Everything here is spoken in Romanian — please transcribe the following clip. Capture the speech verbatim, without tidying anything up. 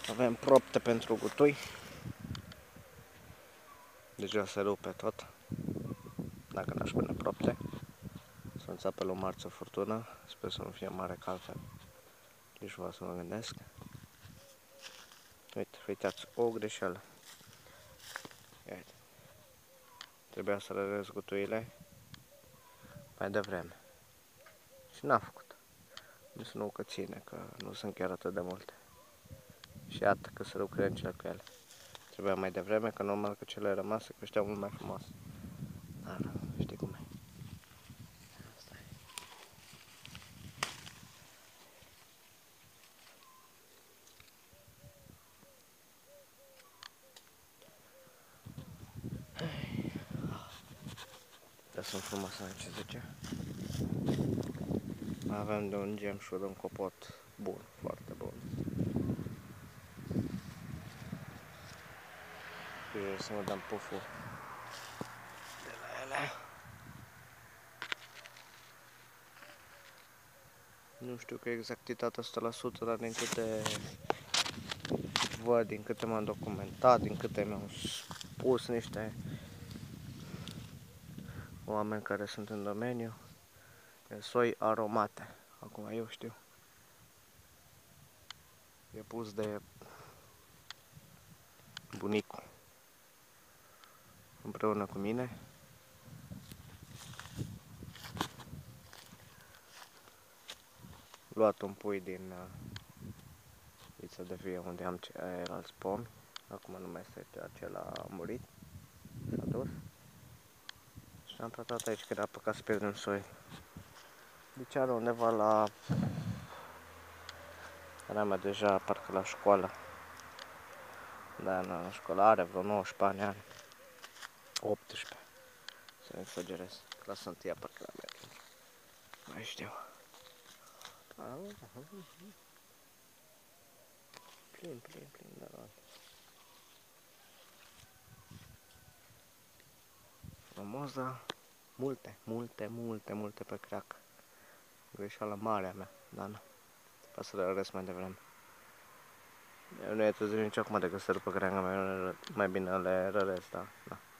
Avem propte pentru gutui. Deja se rupe tot. Dacă n-aș pune propte. Să înțapă o marță furtună. Sper să nu fie mare ca altfel. Nici vreau să mă gândesc. Uite, uitați, o greșeală. Iată. Trebuia să răresc gutuile mai devreme. Și n-am făcut. Nu sunt că ține, că nu sunt chiar atât de multe. Și iată că se rup crengile cu ele. Trebuia mai devreme, că normal că cele rămase creșteau mult mai frumos. Dar știi cum e. Asta e. Dar sunt frumoase, ce zice. Mai avem de un gemșur, un copot bun, foarte bun. Grijă să mă dăm puful de la ele. Nu știu că exactitatea o sută la sută, dar din câte văd, din câte m-am documentat, din câte mi-au spus niște oameni care sunt în domeniu, e soi aromate. Acum eu știu. E pus de bunicul împreună cu mine. Luat un pui din uh, vița de vie unde am ceilalți pomi. Acum nu mai este acela, a murit. S-a dus. Și am plantat aici, că era păcat să pierdem soi. Deci are undeva la... Era mai deja parcă la școală. Da, nu, la școală are vreo nouăsprezece ani, are. optsprezece. Să nu exagerez. Clasa întâia parcă la mea. Mai știu. Plin, plin, plin de roade. Frumos, dar multe, multe, multe, multe pe crac. Greșeala mare a mea, dar nu. Trebuie să le răsc mai devreme. Eu nu e târziu nici acum decât să rupă creanga mea, mai bine le răresc, da, da.